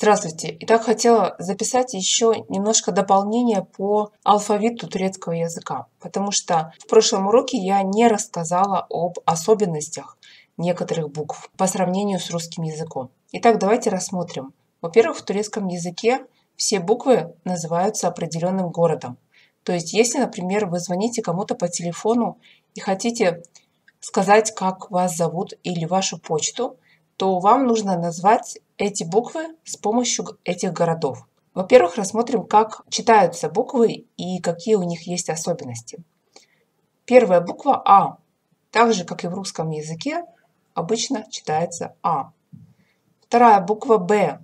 Здравствуйте! Итак, хотела записать еще немножко дополнение по алфавиту турецкого языка, потому что в прошлом уроке я не рассказала об особенностях некоторых букв по сравнению с русским языком. Итак, давайте рассмотрим. Во-первых, в турецком языке все буквы называются определенным городом. То есть, если, например, вы звоните кому-то по телефону и хотите сказать, как вас зовут или вашу почту, то вам нужно назвать эти буквы с помощью этих городов. Во-первых, рассмотрим, как читаются буквы и какие у них есть особенности. Первая буква А, так же, как и в русском языке, обычно читается А. Вторая буква Б,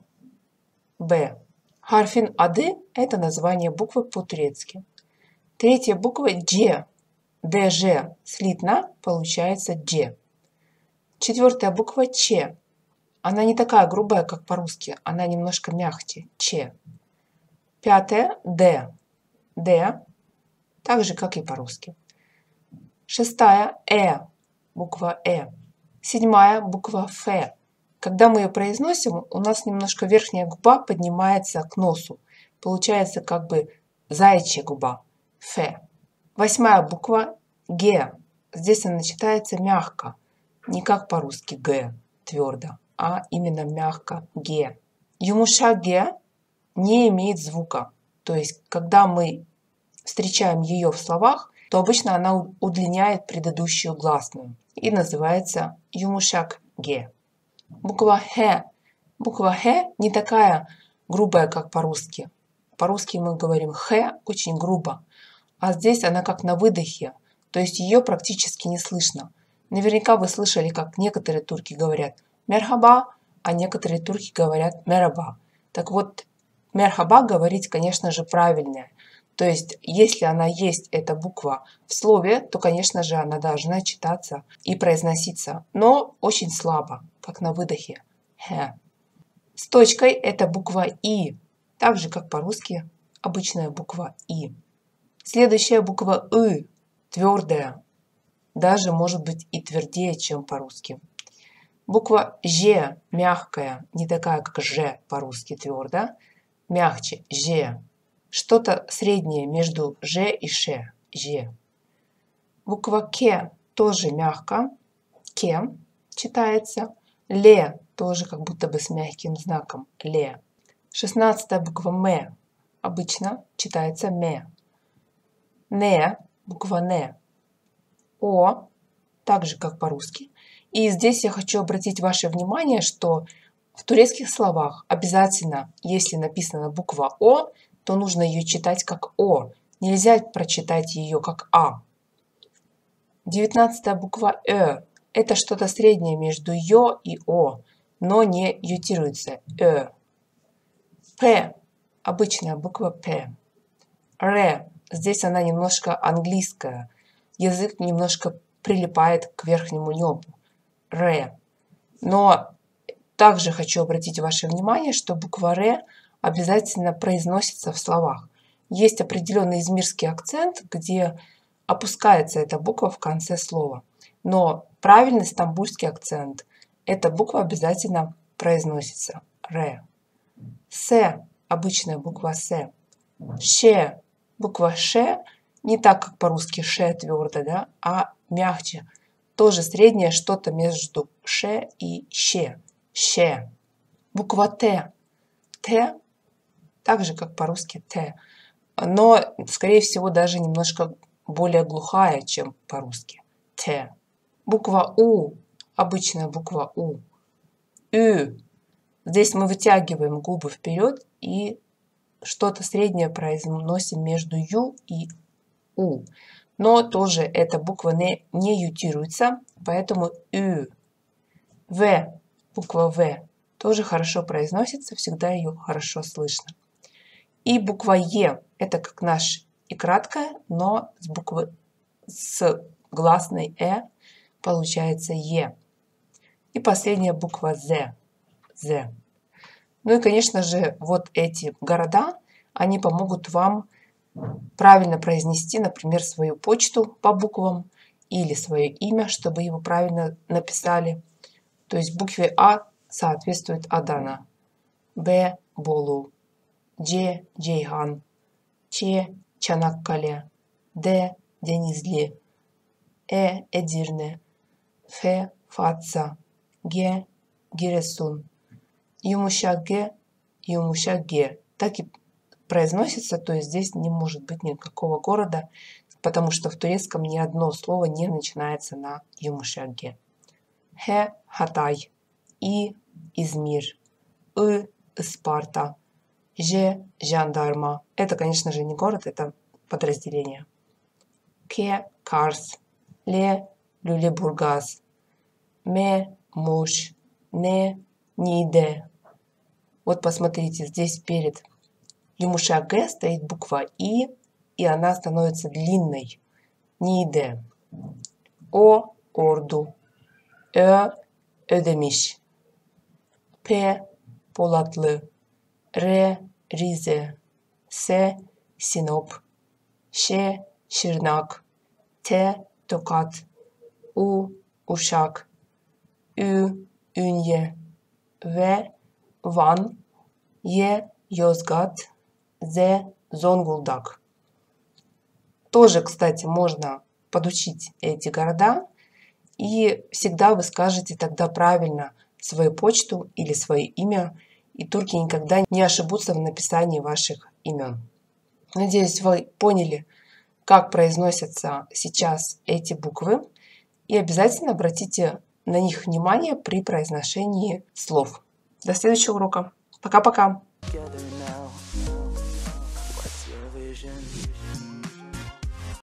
Б. Харфин ады – это название буквы по-турецки. Третья буква Дж, ДЖ, слитно получается Дж. Четвертая буква Ч. Она не такая грубая, как по-русски, она немножко мягче. Ч. Пятая Д. Д. Так же, как и по-русски. Шестая буква Э. Седьмая буква Ф. Когда мы ее произносим, у нас немножко верхняя губа поднимается к носу. Получается как бы заячья губа. Ф. Восьмая буква Г. Здесь она читается мягко. Не как по-русски Г, твердо, а именно мягко Г. Юмушак Г не имеет звука. То есть, когда мы встречаем ее в словах, то обычно она удлиняет предыдущую гласную и называется юмушак Г. Буква Х. Буква Х не такая грубая, как по-русски. По-русски мы говорим Х очень грубо, а здесь она как на выдохе, то есть ее практически не слышно. Наверняка вы слышали, как некоторые турки говорят мерхаба, а некоторые турки говорят мераба. Так вот, мерхаба говорить, конечно же, правильно. То есть, если она есть, эта буква в слове, то, конечно же, она должна читаться и произноситься, но очень слабо, как на выдохе. Х. С точкой это буква И, так же, как по-русски обычная буква И. Следующая буква И, твердая. Даже может быть и твердее, чем по-русски. Буква Ж мягкая, не такая, как Ж по-русски твердо, мягче, Ж. Что-то среднее между Ж и Ш, Ж. Буква К тоже мягко, К читается. Ле тоже как будто бы с мягким знаком, Ле. 16-я буква М обычно читается Ме. Не, буква Не. О, так же, как по-русски. И здесь я хочу обратить ваше внимание, что в турецких словах обязательно, если написана буква О, то нужно ее читать как О. Нельзя прочитать ее как А. 19-я буква Э. Это что-то среднее между Ё и О, но не ютируется. Э. П. Обычная буква П. Р. Здесь она немножко английская. Язык немножко прилипает к верхнему небу. Р. Но также хочу обратить ваше внимание, что буква Р обязательно произносится в словах. Есть определенный измирский акцент, где опускается эта буква в конце слова. Но правильный стамбульский акцент. Эта буква обязательно произносится. Р. С. Обычная буква С. Ш. Буква Ш не так, как по-русски Ш твердо, да, а мягче. Тоже среднее что-то между Ш и Щ. Щ. Буква Т. Т, так же, как по-русски Т. Но, скорее всего, даже немножко более глухая, чем по-русски. Т. Буква У. Обычная буква У. Ü. Здесь мы вытягиваем губы вперед и что-то среднее произносим между Ю и У. Но тоже эта буква не ютируется, поэтому Ü. В. Буква В тоже хорошо произносится, всегда ее хорошо слышно. И буква Е. Это как наш и краткая, но с гласной Э получается Е. И последняя буква З. З. Ну и, конечно же, вот эти города, они помогут вам правильно произнести, например, свою почту по буквам или свое имя, чтобы его правильно написали. То есть букве А соответствует Адана, Б Болу, C. Ceyhan, Ç. Çanakkale, D. Denizli, E. Edirne, F. Fatsa, G. Giresun. Yumuşak Г, yumuşak Г. Так и произносится, то есть здесь не может быть никакого города, потому что в турецком ни одно слово не начинается на yumuşak Г. Х. Hatay, И. Измир, И. Спарта, Ж. Жандарма. Это, конечно же, не город, это подразделение. К. Карс, Л. Люлебургаз, М. Муш, Н. Ниде. Вот посмотрите, здесь перед Yumuşak Г стоит буква и она становится длинной. Ниде. О. Орду, Ö. Ödemiş, P. Polatlı, R. Rize, S. Sinop, Ş. Şırnak, T. Tokat, U. Uşak, Ü. Ünye, V. Van, Е. Yozgat, Z. Зонгулдак. Тоже, кстати, можно подучить эти города, и всегда вы скажете тогда правильно свою почту или свое имя, и турки никогда не ошибутся в написании ваших имен. Надеюсь, вы поняли, как произносятся сейчас эти буквы, и обязательно обратите на них внимание при произношении слов. До следующего урока. Пока-пока!